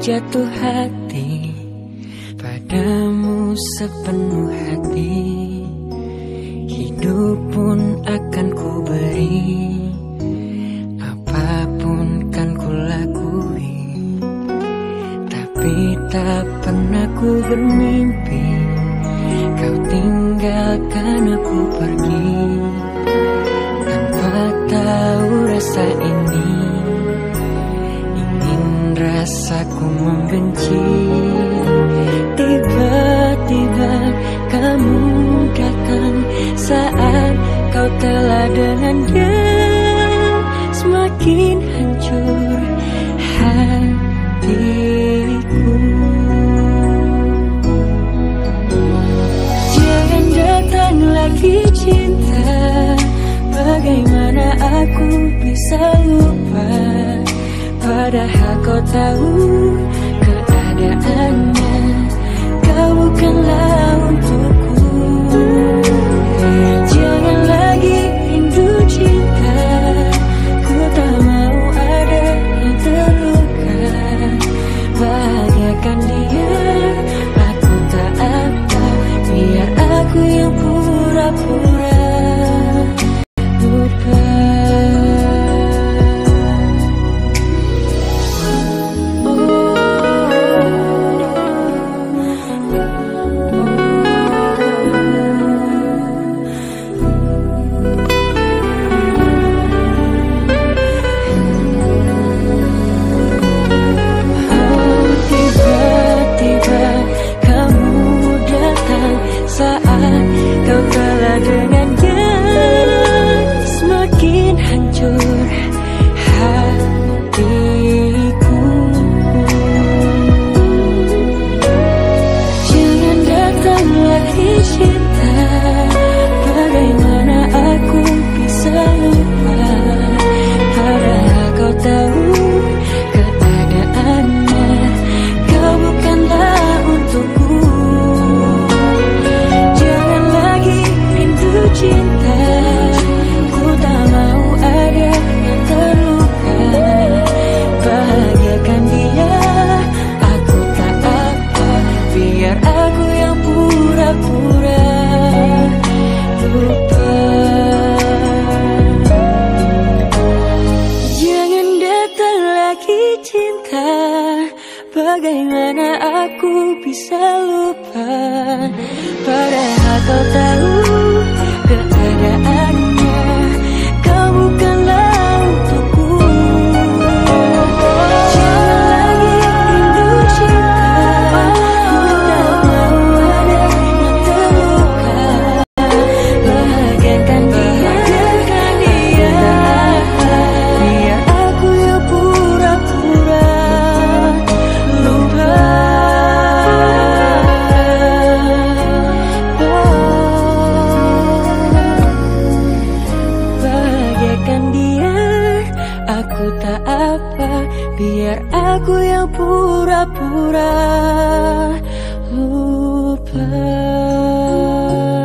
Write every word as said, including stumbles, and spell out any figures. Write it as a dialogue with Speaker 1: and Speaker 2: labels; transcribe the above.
Speaker 1: jatuh hati padamu sepenuh hati, hidup pun akan ku beri, apapun kan ku lakui. Tapi tak pernah ku bermimpi kau tinggalkan aku pergi, tanpa tahu rasa ini. Ingin rasaku membenci. Tiba-tiba kamu datang saat kau telah dengan dia. Semakin hancur hatiku. Jangan datang lagi cinta, bagaimana aku bisa lupa, padahal kau tahu keadaannya, kau bukanlah untukku. Jangan lagi rindu cinta, ku tak mau ada yang terluka. Bahagiakan dia, aku tak apa, biar aku yang pura-pura lupa. Bagaimana aku bisa lupa, padahal kau tahu keadaannya, kau bukanlah untukku. Jangan lagi rindu cinta, ku tak mau ada yang terluka. Bahagiakan dia, biar aku yang pura-pura aku tak apa, biar aku yang pura-pura lupa.